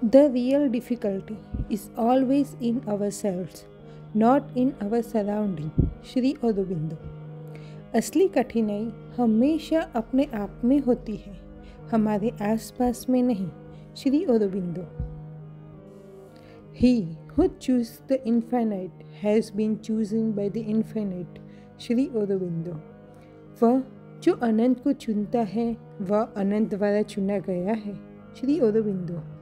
The real difficulty is always in ourselves, not in our surrounding. Shri Aurobindo. असली कठिनाई हमेशा अपने आप में होती है, हमारे आसपास में नहीं। Shri Aurobindo. He who chooses the infinite has been chosen by the infinite. Shri Aurobindo. वह जो अनंत को चुनता है वह अनंत द्वारा चुना गया है। श्री औरोबिंदो।